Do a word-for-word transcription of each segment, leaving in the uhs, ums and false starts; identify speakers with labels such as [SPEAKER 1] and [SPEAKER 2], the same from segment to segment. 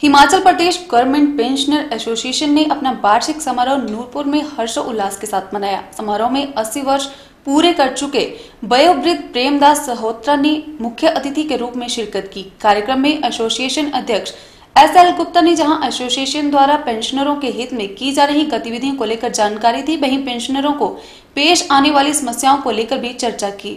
[SPEAKER 1] Himachal Pradesh government pensioner association ने अपना वार्षिक समारोह नूरपुर में हर्षोल्लास के साथ मनाया। समारोह में अस्सी वर्ष पूरे कर चुके वयोवृद्ध प्रेमदास सहोत्रा ने मुख्य अतिथि के रूप में शिरकत की। कार्यक्रम में एसोसिएशन अध्यक्ष एस एल गुप्ता ने जहां एसोसिएशन द्वारा पेंशनरों के हित में की जा रही गतिविधियों को लेकर जानकारी दी, वहीं पेंशनरों को पेश आने वाली समस्याओं को लेकर भी चर्चा की।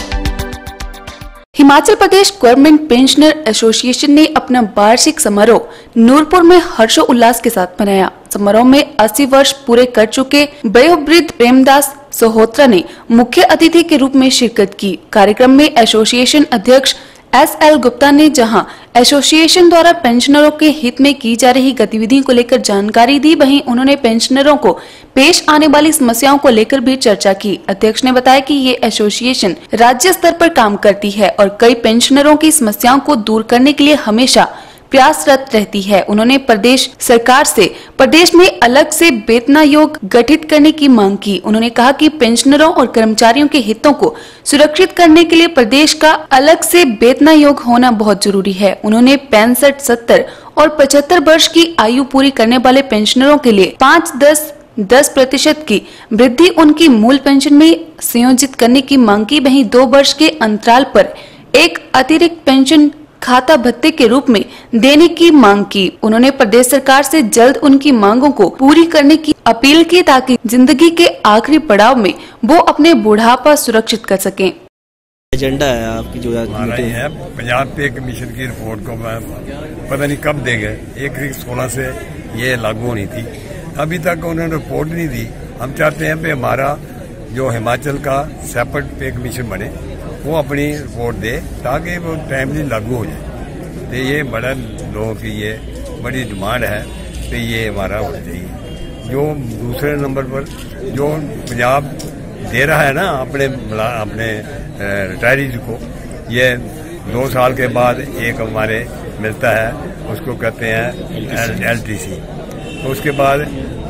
[SPEAKER 1] Himachal Pradesh government pensioner association ने अपना वार्षिक समारोह नूरपुर में हर्षोल्लास के साथ मनाया। समारोह में अस्सी वर्ष पूरे कर चुके वयोवृद्ध प्रेमदास सहोत्रा ने मुख्य अतिथि के रूप में शिरकत की। कार्यक्रम में एसोसिएशन अध्यक्ष एस एल गुप्ता ने जहां एसोसिएशन द्वारा पेंशनरों के हित में की जा रही गतिविधियों को लेकर जानकारी दी, वहीं उन्होंने पेंशनरों को पेश आने वाली समस्याओं को लेकर भी चर्चा की। अध्यक्ष ने बताया कि ये एसोसिएशन राज्य स्तर पर काम करती है और कई पेंशनरों की समस्याओं को दूर करने के लिए हमेशा प्रयासरत रहती है। उन्होंने प्रदेश सरकार से प्रदेश में अलग से वेतन आयोग गठित करने की मांग की। उन्होंने कहा कि पेंशनरों और कर्मचारियों के हितों को सुरक्षित करने के लिए प्रदेश का अलग से वेतन आयोग होना बहुत जरूरी है। उन्होंने पैंसठ, सत्तर और पचहत्तर वर्ष की आयु पूरी करने वाले पेंशनरों के लिए पाँच दस दस प्रतिशत की वृद्धि उनकी मूल पेंशन में संयोजित करने की मांग की। वहीं दो वर्ष के अंतराल पर एक अतिरिक्त पेंशन खाता भत्ते के रूप में देने की मांग की। उन्होंने प्रदेश सरकार से जल्द उनकी मांगों को पूरी करने की अपील की ताकि जिंदगी के आखिरी पड़ाव में वो अपने बुढ़ापा सुरक्षित कर सकें।
[SPEAKER 2] एजेंडा है आपकी जो
[SPEAKER 3] मीटिंग है, पंजाब पे कमीशन की रिपोर्ट को मैं पता नहीं कब देंगे। एक तारीख सोलह से ये लागू होनी थी, अभी तक उन्होंने रिपोर्ट नहीं दी। हम चाहते हैं कि हमारा जो हिमाचल का सेपरेट पे कमीशन बने, वो अपनी रिपोर्ट दे ताकि वो टाइमली लागू हो जाए। तो ये बड़ा लोगों की ये बड़ी डिमांड है, तो ये हमारा होना चाहिए। जो दूसरे नंबर पर जो पंजाब दे रहा है ना अपने अपने रिटायरीज को, ये दो साल के बाद एक हमारे मिलता है, उसको कहते हैं एल टी सी। तो उसके बाद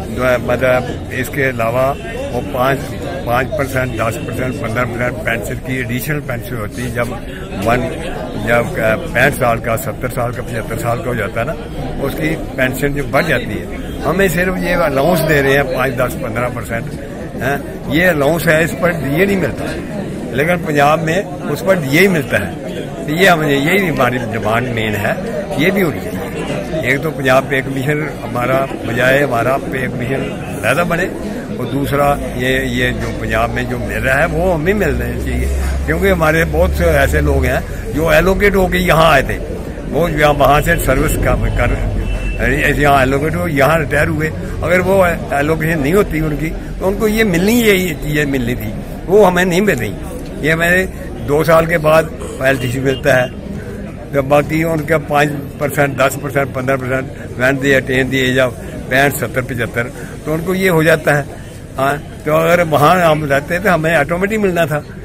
[SPEAKER 3] मतलब इसके अलावा वो पाँच पाँच परसेंट दस परसेंट पंद्रह परसेंट पेंशन की एडिशनल पेंशन होती है। जब वन जब पैंठ साल का, सत्तर साल का, पचहत्तर साल का हो जाता है ना, उसकी पेंशन जो बढ़ जाती है। हमें सिर्फ ये अलाउंस दे रहे हैं पाँच दस पंद्रह परसेंट है, ये अलाउंस है, इस पर डीए नहीं मिलता, लेकिन पंजाब में उस पर डीए ही मिलता है। तो ये हमें यही हमारी डिमांड मेन है, ये भी होनी चाहिए। एक तो पंजाब पे कमीशन हमारा बजाय हमारा पे कमीशन ज़्यादा बने, और दूसरा ये ये जो पंजाब में जो मिल रहा है वो हमें मिलना चाहिए, क्योंकि हमारे बहुत से ऐसे लोग हैं जो एलोकेट होकर यहाँ आए थे, वो यहाँ वहाँ से सर्विस कर यहाँ एलोकेट हो, यहाँ रिटायर हुए। अगर वो एलोकेशन नहीं होती उनकी, तो उनको ये मिलनी यही चीज़ें मिलनी थी, वो हमें नहीं मिल रही। ये हमें दो साल के बाद एल टी सी मिलता है, तो बाकी उनका पाँच परसेंट दस परसेंट पंद्रह percent when they attain the age of पैंठ सत्तर पचहत्तर, तो उनको ये हो जाता है। हाँ, तो अगर वहाँ हम रहते तो हमें ऑटोमेटिक मिलना था।